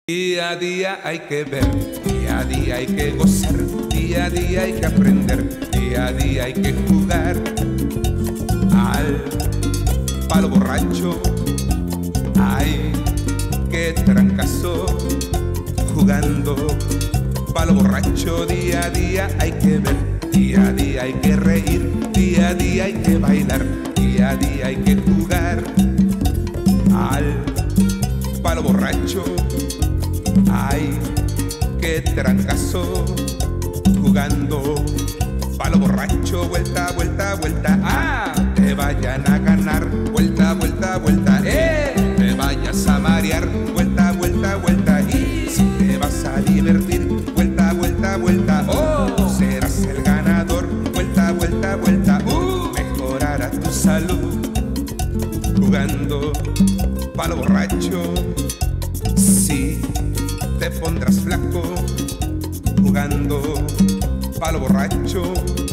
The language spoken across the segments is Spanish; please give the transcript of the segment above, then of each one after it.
Día a día hay que ver, día a día hay que gozar, día a día hay que aprender, día a día hay que jugar al palo borracho. Ay, qué trancazo jugando palo borracho. Día a día hay que ver, día a día hay que reír, día a día hay que bailar, día a día hay que jugar al palo borracho. Ay, qué trancazo jugando palo borracho. Vuelta, vuelta, vuelta, ah, te vayan a ganar. Vuelta, vuelta, vuelta, te vayas a marear. Vuelta, vuelta, vuelta, y si te vas a divertir. Vuelta, vuelta, vuelta, oh, serás el ganador. Vuelta, vuelta, vuelta, mejorará tu salud jugando palo borracho. Sí, te pondrás flaco jugando palo borracho.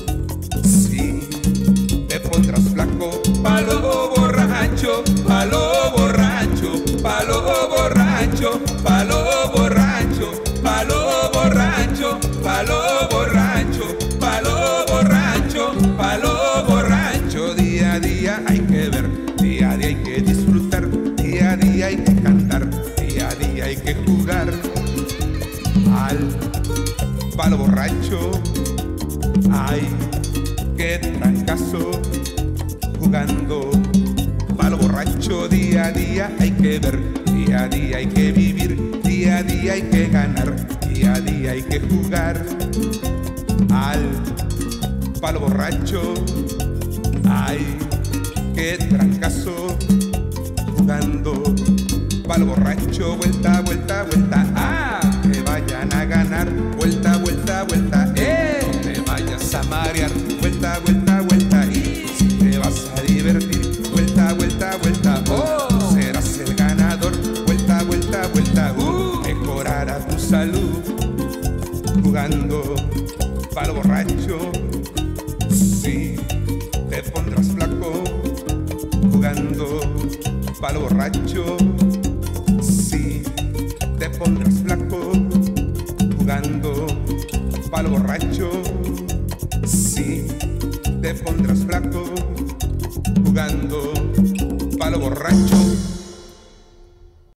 Sí, te pondrás flaco. Palo borracho, palo borracho, palo borracho, palo borracho, palo borracho, palo borracho, palo borracho, palo borracho. Día a día hay que ver, día a día hay que disfrutar, día a día hay que cantar, día a día hay que jugar al palo borracho. Ay, qué trancazo jugando palo borracho. Día a día hay que ver, día a día hay que vivir, día a día hay que ganar, día a día hay que jugar al palo borracho. Ay, qué trancazo jugando palo borracho. Vuelta, vuelta, vuelta, ah, te vayan a ganar. Vuelta, vuelta, vuelta, te vayas a marear. Vuelta, vuelta, vuelta, y si te vas a divertir. Vuelta, vuelta, vuelta, oh, serás el ganador. Vuelta, vuelta, vuelta, mejorará tu salud jugando palo borracho. Sí, te pondrás flaco jugando palo borracho. Sí, te pondrás flaco jugando palo borracho. Sí, te pondrás flaco jugando palo borracho.